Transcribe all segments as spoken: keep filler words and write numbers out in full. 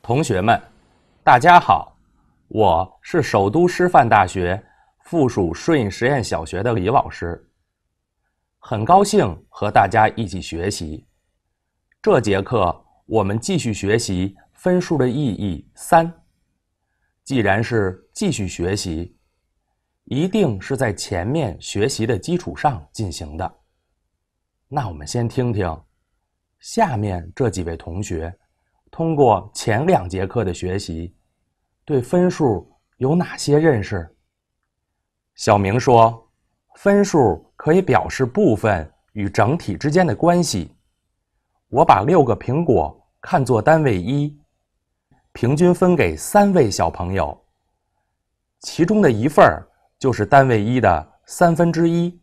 同学们，大家好，我是首都师范大学附属顺义实验小学的李老师，很高兴和大家一起学习。这节课我们继续学习分数的意义三。既然是继续学习，一定是在前面学习的基础上进行的。那我们先听听下面这几位同学通过前两节课的学习，对分数有哪些认识？小明说，分数可以表示部分与整体之间的关系。我把六个苹果看作单位一，平均分给三位小朋友，其中的一份就是单位一的三分之一。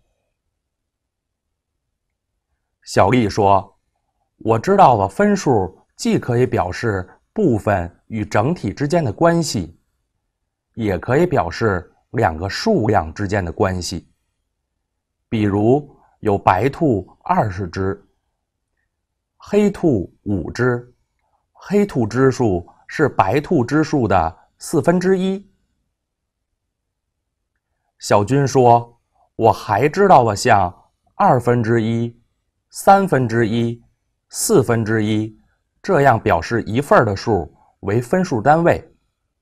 小丽说，我知道了分数既可以表示部分与整体之间的关系，也可以表示两个数量之间的关系。比如有白兔二十只，黑兔五只，黑兔只数是白兔只数的四分之一。小军说，我还知道了像二分之一、三分之一、四分之一这样表示一份的数为分数单位。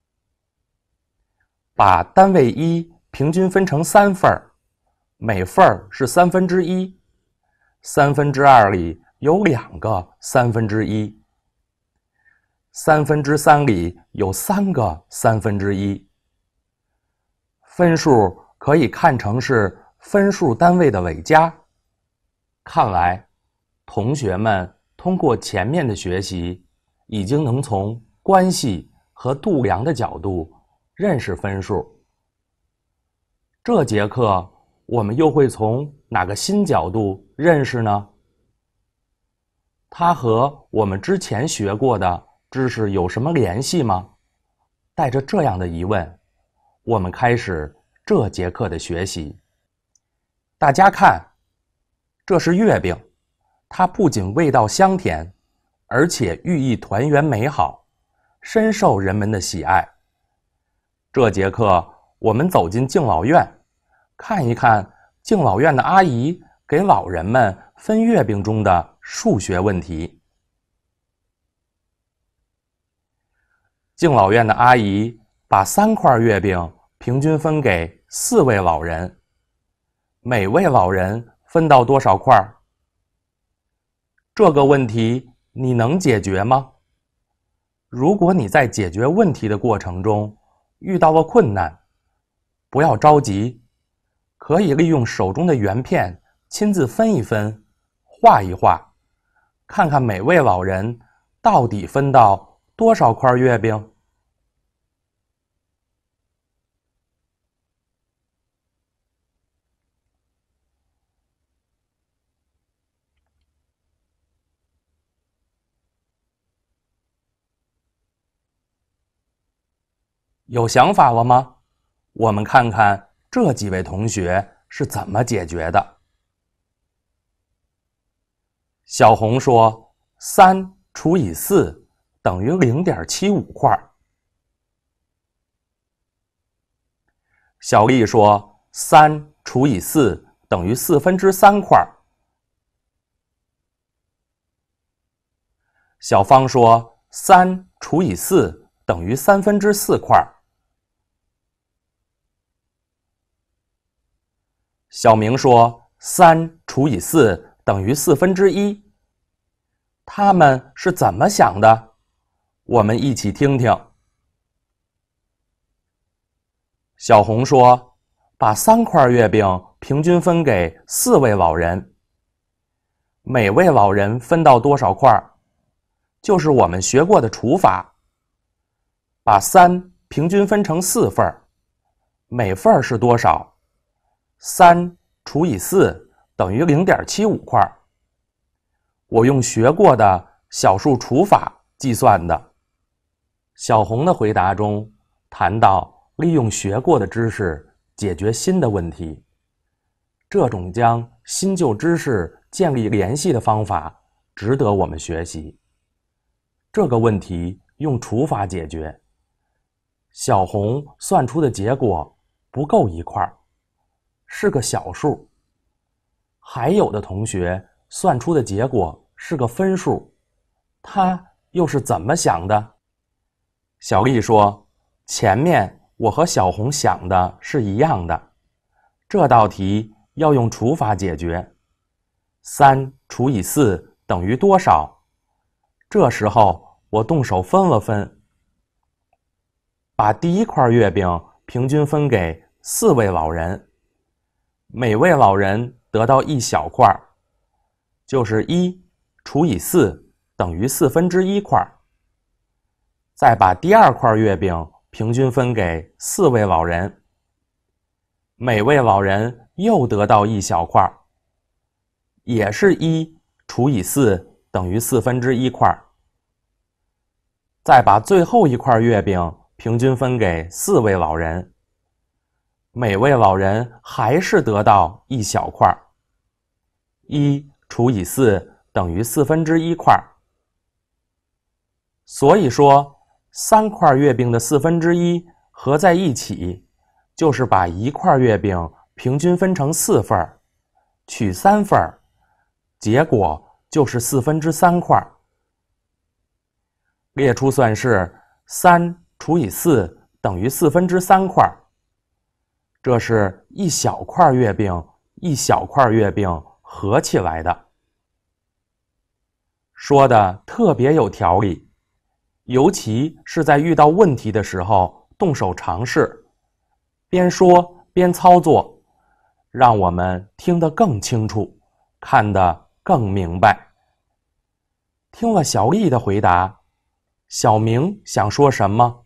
把单位一平均分成三份，每份是三分之一，三分之二里有两个三分之一，三分之三里有三个三分之一。分数可以看成是分数单位的累加。看来同学们通过前面的学习，已经能从关系和度量的角度认识分数。这节课我们又会从哪个新角度认识呢？它和我们之前学过的知识有什么联系吗？带着这样的疑问，我们开始这节课的学习。大家看，这是月饼，它不仅味道香甜，而且寓意团圆美好，深受人们的喜爱。这节课我们走进敬老院，看一看敬老院的阿姨给老人们分月饼中的数学问题。敬老院的阿姨把三块月饼平均分给四位老人，每位老人分到多少块？这个问题你能解决吗？如果你在解决问题的过程中遇到了困难，不要着急，可以利用手中的圆片亲自分一分，画一画，看看每位老人到底分到多少块月饼。有想法了吗？我们看看这几位同学是怎么解决的。小红说，三除以四等于 零点七五块。小丽说，三除以四等于四分之三块。小芳说，三除以四等于三分之四块。小明说，三除以四等于四分之一。他们是怎么想的？我们一起听听。小红说，把三块月饼平均分给四位老人，每位老人分到多少块？就是我们学过的除法。把三平均分成四份，每份是多少？三除以四等于 零点七五块。我用学过的小数除法计算的。小红的回答中谈到利用学过的知识解决新的问题，这种将新旧知识建立联系的方法值得我们学习。这个问题用除法解决。小红算出的结果不够一块，是个小数。还有的同学算出的结果是个分数，他又是怎么想的？小丽说，前面我和小红想的是一样的，这道题要用除法解决。三除以四等于多少？这时候我动手分了分，把第一块月饼平均分给四位老人，每位老人得到一小块，就是一除以四等于四分之一块。再把第二块月饼平均分给四位老人，每位老人又得到一小块，也是一除以四等于四分之一块。再把最后一块月饼平均分给四位老人，每位老人还是得到一小块，一除以四等于四分之一块。所以说，三块月饼的四分之一合在一起，就是把一块月饼平均分成四份，取三份，结果就是四分之三块。列出算式，三除以四等于四分之三块。这是一小块月饼一小块月饼合起来的。说的特别有条理，尤其是在遇到问题的时候动手尝试，边说边操作，让我们听得更清楚，看得更明白。听了小丽的回答，小明想说什么？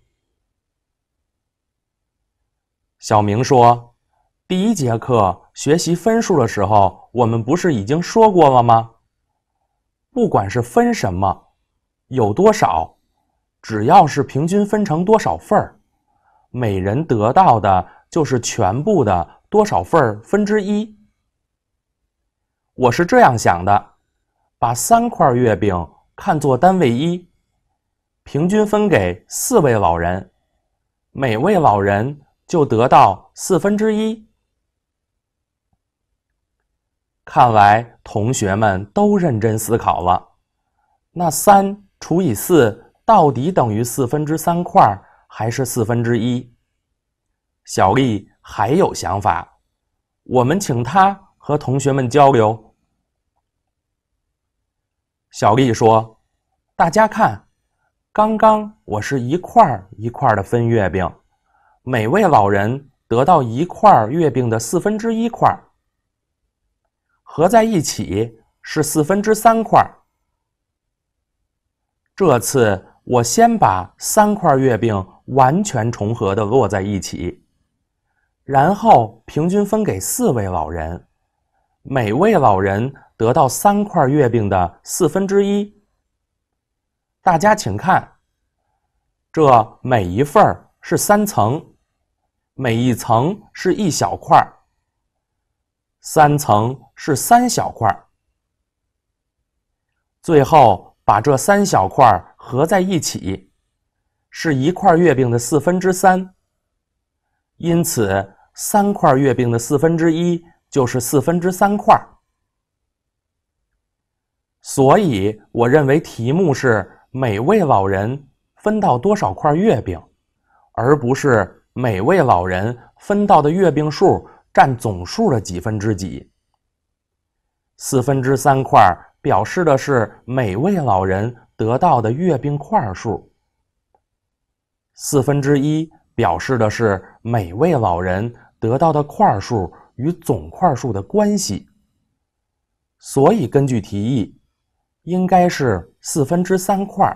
小明说，第一节课学习分数的时候，我们不是已经说过了吗？不管是分什么，有多少，只要是平均分成多少份儿，每人得到的就是全部的多少份分之一。我是这样想的，把三块月饼看作单位一，平均分给四位老人，每位老人就得到四分之一。看来同学们都认真思考了，那三除以四到底等于四分之三块还是四分之一？小丽还有想法，我们请她和同学们交流。小丽说，大家看，刚刚我是一块一块的分月饼，每位老人得到一块月饼的四分之一块，合在一起是四分之三块。这次我先把三块月饼完全重合的摞在一起，然后平均分给四位老人，每位老人得到三块月饼的四分之一。大家请看，这每一份是三层，每一层是一小块，三层是三小块，最后把这三小块合在一起，是一块月饼的四分之三。因此，三块月饼的四分之一就是四分之三块。所以，我认为题目是每位老人分到多少块月饼，而不是每位老人分到的月饼数占总数的几分之几。四分之三块表示的是每位老人得到的月饼块数，四分之一表示的是每位老人得到的块数与总块数的关系。所以根据题意，应该是四分之三块。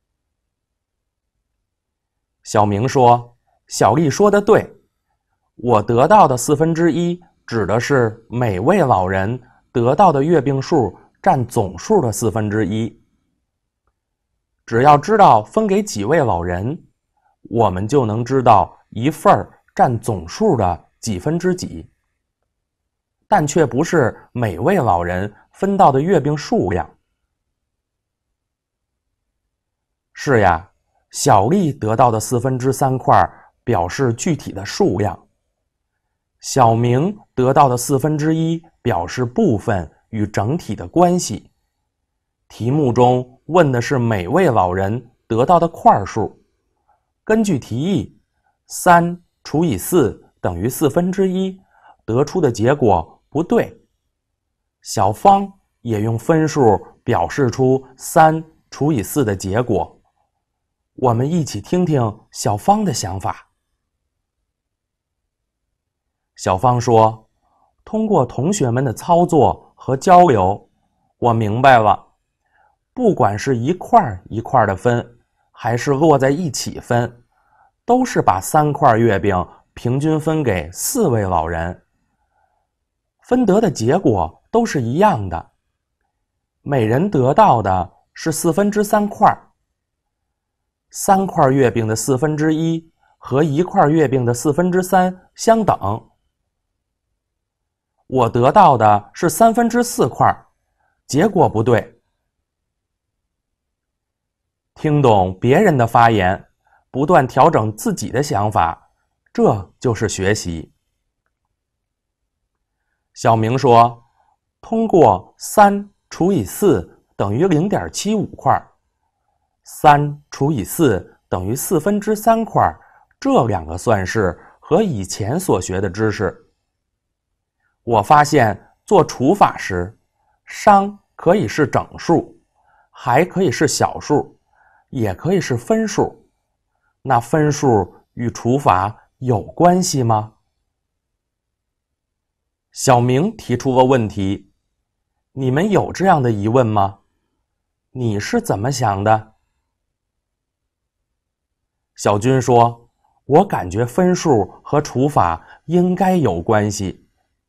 小明说，小丽说的对，我得到的四分之一指的是每位老人得到的月饼数占总数的四分之一。只要知道分给几位老人，我们就能知道一份占总数的几分之几，但却不是每位老人分到的月饼数量。是呀， 小丽得到的四分之三块表示具体的数量，小明得到的四分之一表示部分与整体的关系。题目中问的是每位老人得到的块数。根据题意，三除以四等于四分之一，得出的结果不对。小芳也用分数表示出三除以四的结果。我们一起听听小芳的想法。小芳说，通过同学们的操作和交流，我明白了，不管是一块一块的分，还是摞在一起分，都是把三块月饼平均分给四位老人，分得的结果都是一样的，每人得到的是四分之三块。三块月饼的四分之一和一块月饼的四分之三相等。我得到的是三分之四块，结果不对。听懂别人的发言，不断调整自己的想法，这就是学习。小明说，通过三除以四等于 零点七五块，三除以四等于四分之三块，这两个算式和以前所学的知识。我发现做除法时，商可以是整数，还可以是小数，也可以是分数。那分数与除法有关系吗？小明提出了问题，你们有这样的疑问吗？你是怎么想的？小军说，我感觉分数和除法应该有关系。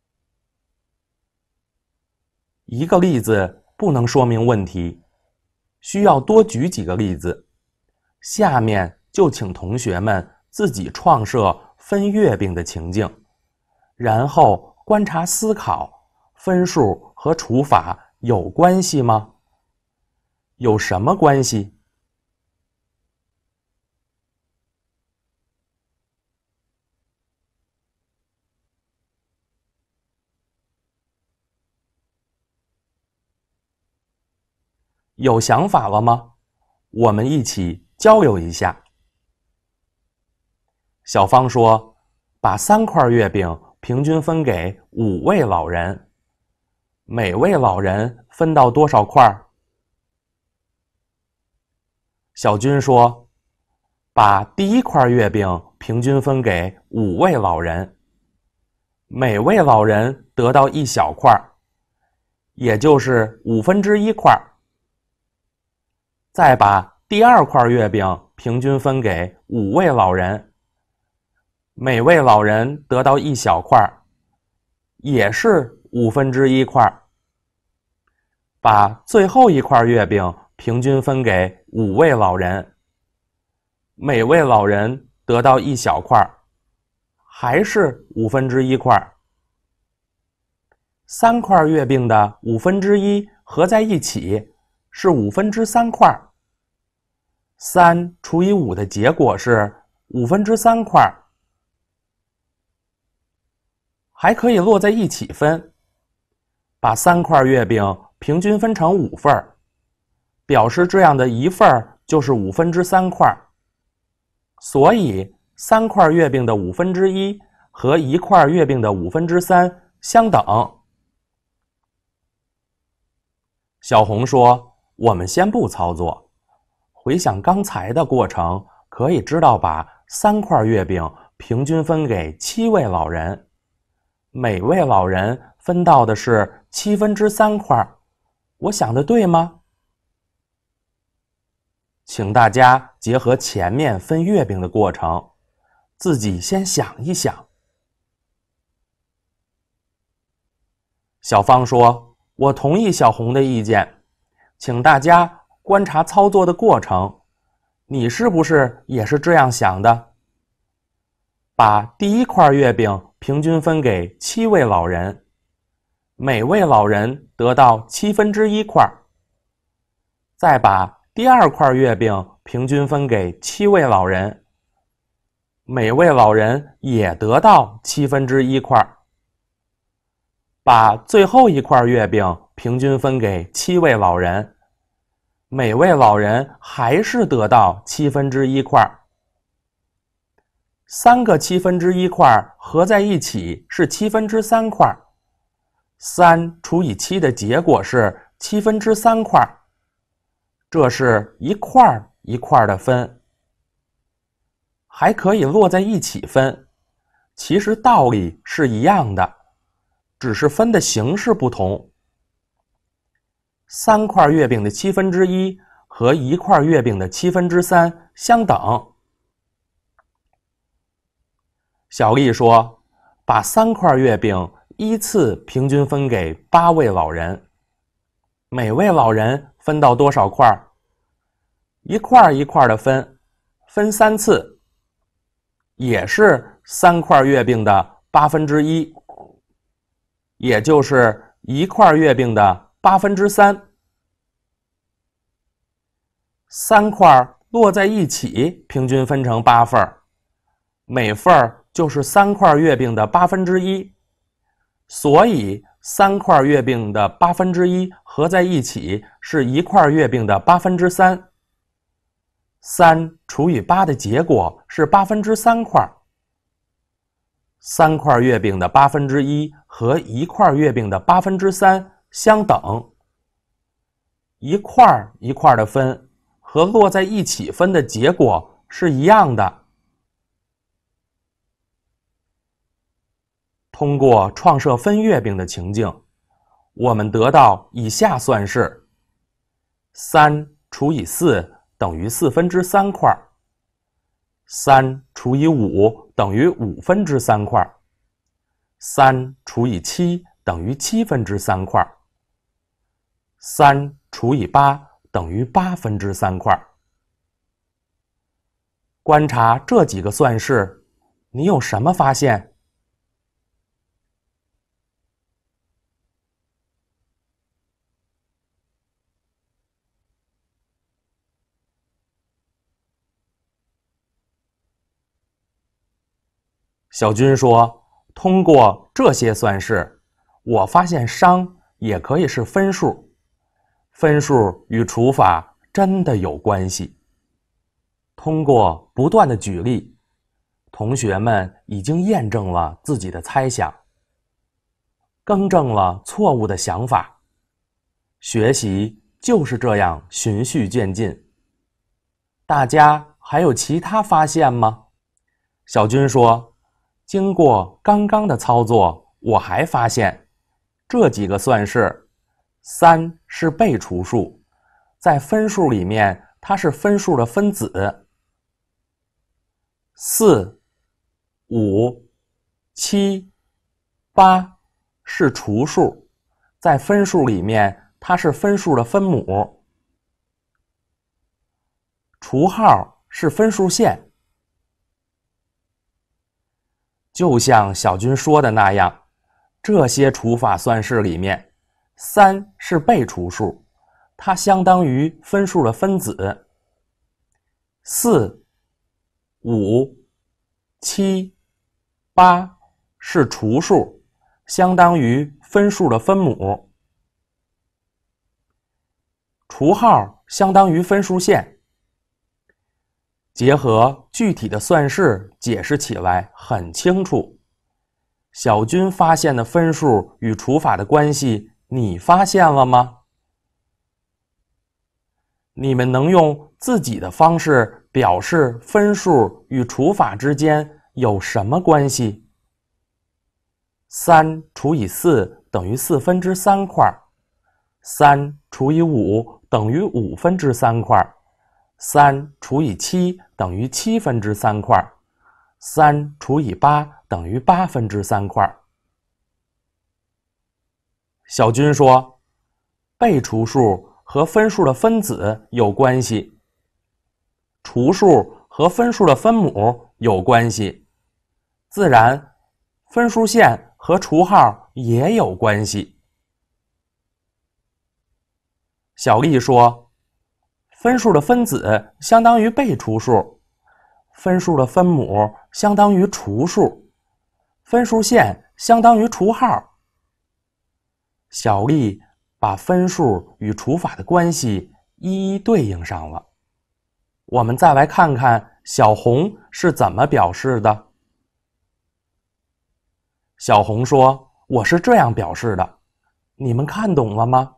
一个例子不能说明问题，需要多举几个例子。下面就请同学们自己创设分月饼的情境，然后观察思考，分数和除法有关系吗？有什么关系？有想法了吗？我们一起交流一下。小芳说，把三块月饼平均分给五位老人，每位老人分到多少块？小军说，把第一块月饼平均分给五位老人，每位老人得到一小块，也就是五分之一块。再把第二块月饼平均分给五位老人，每位老人得到一小块，也是五分之一块。把最后一块月饼平均分给五位老人，每位老人得到一小块，还是五分之一块。三块月饼的五分之一合在一起是五分之三块。三除以五的结果是五分之三块。还可以摞在一起分，把三块月饼平均分成五份，表示这样的一份就是五分之三块。所以三块月饼的五分之一和一块月饼的五分之三相等。小红说，我们先不操作，回想刚才的过程，可以知道把三块月饼平均分给七位老人，每位老人分到的是七分之三块。我想的对吗？请大家结合前面分月饼的过程，自己先想一想。小芳说，我同意小红的意见，请大家观察操作的过程，你是不是也是这样想的？把第一块月饼平均分给七位老人，每位老人得到七分之一块，再把第二块月饼平均分给七位老人，每位老人也得到七分之一块。把最后一块月饼平均分给七位老人，每位老人还是得到七分之一块。三个七分之一块合在一起是七分之三块，三除以七的结果是七分之三块，这是一块一块的分。还可以摞在一起分，其实道理是一样的，只是分的形式不同。三块月饼的七分之一和一块月饼的七分之三相等。小丽说，把三块月饼依次平均分给八位老人，每位老人分到多少块？一块一块的分，分三次，也是三块月饼的八分之一。也就是一块月饼的八分之三。三块摞在一起，平均分成八份，每份就是三块月饼的八分之一。所以三块月饼的八分之一合在一起是一块月饼的八分之三。三除以八的结果是八分之三块。三块月饼的八分之一和一块月饼的八分之三相等。一块一块的分和摞在一起分的结果是一样的。通过创设分月饼的情境，我们得到以下算式：三除以四等于四分之三块。三除以五等于五分之三块，三除以七等于七分之三块，三除以八等于八分之三块。观察这几个算式，你有什么发现？小军说，通过这些算式，我发现商也可以是分数，分数与除法真的有关系。通过不断的举例，同学们已经验证了自己的猜想，更正了错误的想法。学习就是这样循序渐进。大家还有其他发现吗？小军说，经过刚刚的操作，我还发现这几个算式，三是被除数，在分数里面它是分数的分子。四、五、七、八是除数，在分数里面它是分数的分母。除号是分数线。就像小军说的那样，这些除法算式里面，三是被除数，它相当于分数的分子。四、五、七、八是除数，相当于分数的分母。除号相当于分数线。结合具体的算式解释起来很清楚。小军发现的分数与除法的关系，你发现了吗？你们能用自己的方式表示分数与除法之间有什么关系？三除以四等于四分之三块，三除以五等于五分之三块，三除以七等于七分之三块，三除以八等于八分之三块。小军说，被除数和分数的分子有关系，除数和分数的分母有关系，自然分数线和除号也有关系。小丽说， 分数的分子相当于被除数，分数的分母相当于除数，分数线相当于除号。小丽把分数与除法的关系一一对应上了。我们再来看看小红是怎么表示的。小红说：“我是这样表示的，你们看懂了吗？”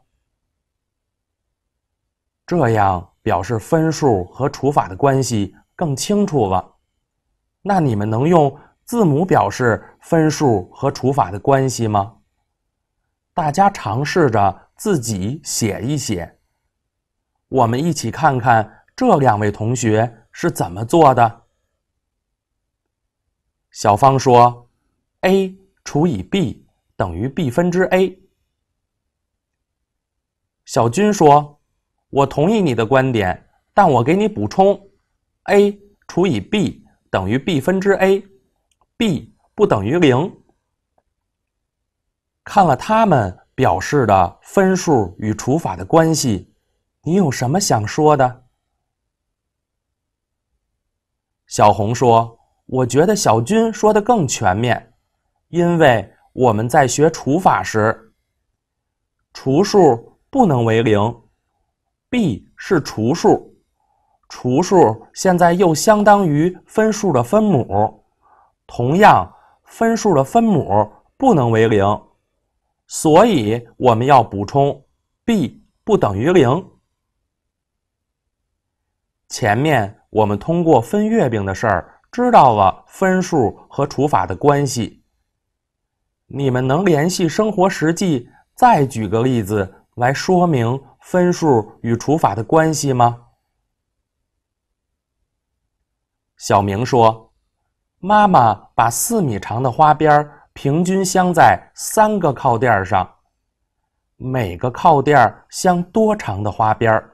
这样表示分数和除法的关系更清楚了。那你们能用字母表示分数和除法的关系吗？大家尝试着自己写一写。我们一起看看这两位同学是怎么做的。小芳说 ：“a 除以 b 等于 b 分之 a。”小军说：“我同意你的观点，但我给你补充 ，a 除以 b 等于 b 分之 a，b 不等于零。”看了他们表示的分数与除法的关系，你有什么想说的？小红说：“我觉得小军说的更全面，因为我们在学除法时，除数不能为零 ，b 是除数，除数现在又相当于分数的分母，同样，分数的分母不能为零。”所以我们要补充 b 不等于零。前面我们通过分月饼的事儿知道了分数和除法的关系。你们能联系生活实际，再举个例子来说明分数与除法的关系吗？小明说：“妈妈把四米长的花边平均镶在三个靠垫上，每个靠垫镶多长的花边？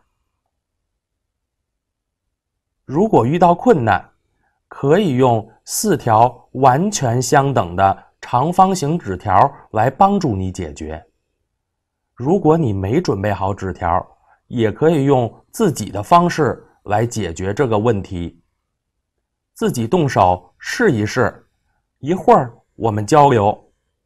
如果遇到困难，可以用四条完全相等的长方形纸条来帮助你解决。如果你没准备好纸条，也可以用自己的方式来解决这个问题。自己动手试一试，一会儿我们交流。”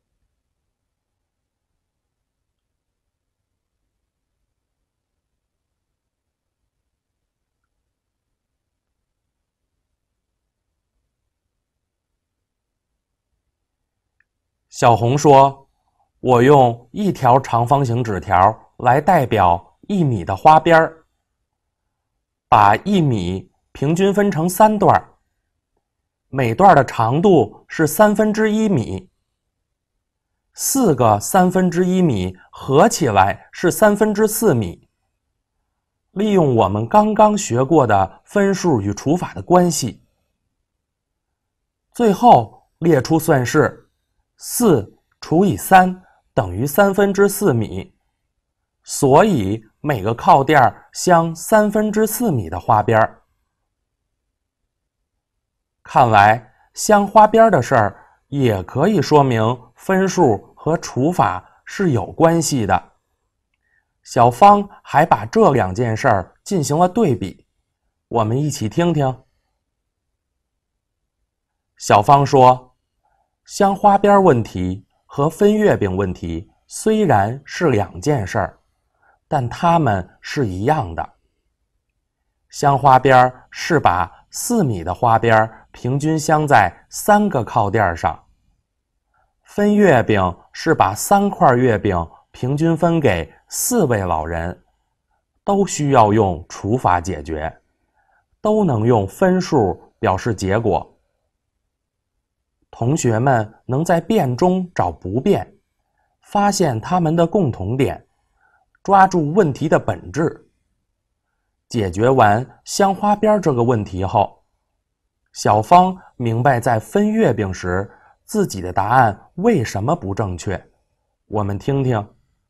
小红说：“我用一条长方形纸条来代表一米的花边，把一米平均分成三段，每段的长度是三分之一米。四个三分之一米合起来是三分之四米。利用我们刚刚学过的分数与除法的关系，最后列出算式。四除以三等于三分之四米，所以每个靠垫镶三分之四米的花边。看来镶花边的事儿也可以说明分数和除法是有关系的。小芳还把这两件事儿进行了对比，我们一起听听。小芳说：“镶花边问题和分月饼问题虽然是两件事儿，但它们是一样的。镶花边是把四米的花边平均镶在三个靠垫上，分月饼是把三块月饼平均分给四位老人，都需要用除法解决，都能用分数表示结果。同学们能在变中找不变，发现它们的共同点，抓住问题的本质。解决完镶花边这个问题后，小芳明白在分月饼时自己的答案为什么不正确。我们听听。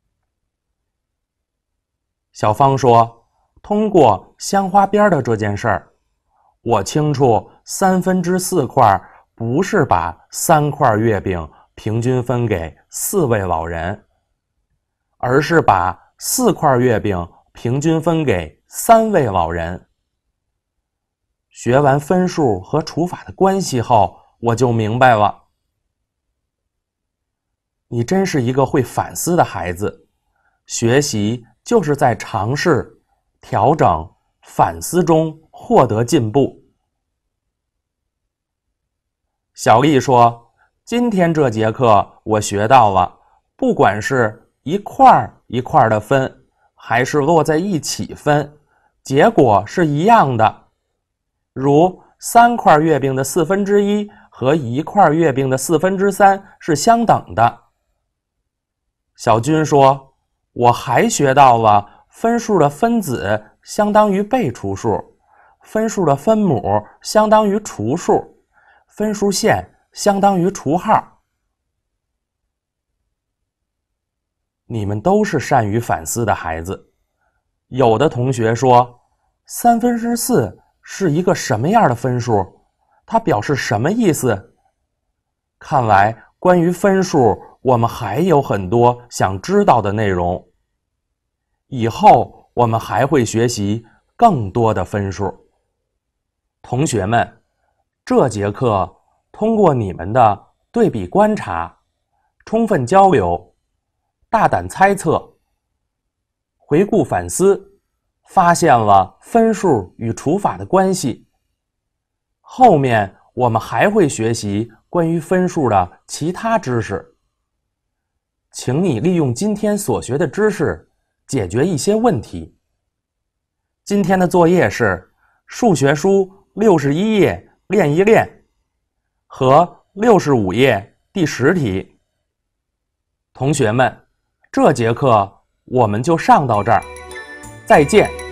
小芳说：“通过镶花边的这件事儿，我清楚三分之四块不是把三块月饼平均分给四位老人，而是把四块月饼平均分给三位老人。学完分数和除法的关系后，我就明白了。你真是一个会反思的孩子，学习就是在尝试、调整、反思中获得进步。小丽说，今天这节课我学到了，不管是一块一块的分，还是摞在一起分，结果是一样的。如三块月饼的四分之一和一块月饼的四分之三是相等的。小军说，我还学到了分数的分子相当于被除数，分数的分母相当于除数，分数线相当于除号。你们都是善于反思的孩子。有的同学说，三分之四是一个什么样的分数？它表示什么意思？看来关于分数，我们还有很多想知道的内容。以后我们还会学习更多的分数。同学们，这节课通过你们的对比观察、充分交流、大胆猜测、回顾反思，发现了分数与除法的关系。后面我们还会学习关于分数的其他知识。请你利用今天所学的知识解决一些问题。今天的作业是数学书六十一页练一练和六十五页第十题。同学们，这节课我们就上到这儿，再见。